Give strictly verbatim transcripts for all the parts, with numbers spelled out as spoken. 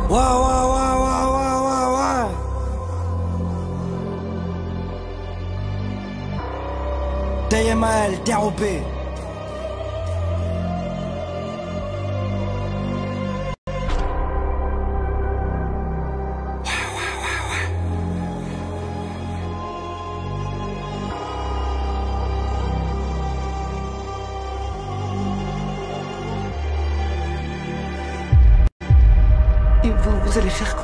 Ouais, ouais, ouais, ouais, ouais, ouais, ouais. D M A L, T R O P. Et vous, vous allez faire quoi?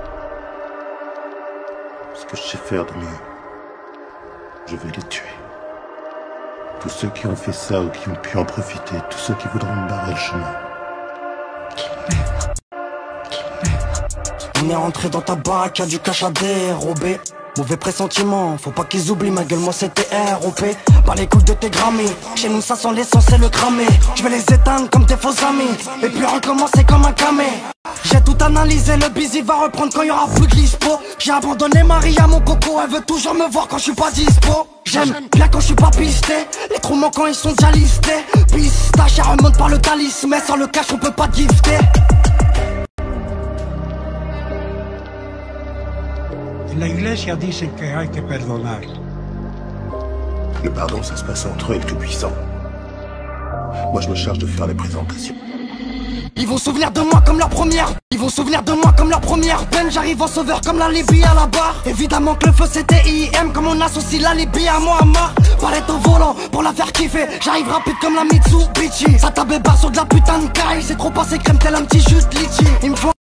Ce que je sais faire de mieux. Je vais les tuer. Tous ceux qui ont fait ça ou qui ont pu en profiter, tous ceux qui voudront me barrer le chemin. On est rentré dans ta baraque, y'a du cash à dérober. Mauvais pressentiment, faut pas qu'ils oublient ma gueule, moi c'était R O P. Pas les couilles de tes grammy, chez nous ça sent l'essence et le cramé. Je vais les éteindre comme tes faux amis, et puis recommencer comme un camé. J'ai tout analysé, le busy va reprendre quand y'aura plus de dispo. J'ai abandonné Marie à mon coco, elle veut toujours me voir quand je suis pas dispo. J'aime bien quand je suis pas pisté, les trous manquants ils sont déjà listés. Pistache, elle remonte par le calice, mais sans le cash on peut pas gifter. La Iglesia dice que hay que perdonar. Le pardon, ça se passe entre eux et le Tout-Puissant. Moi, je me charge de faire les présentations. Ils vont souvenir de moi comme leur première. Ils vont souvenir de moi comme leur première peine. J'arrive en sauveur comme la Libye à la barre. Évidemment que le feu c'était I M. Comme on associe la Libye à Mohamed. Palette au volant pour la faire kiffer. J'arrive rapide comme la Mitsubishi. Ça tabé barre sur de la putain de caille. C'est trop passé crème tel un petit juste litchi. Il me faut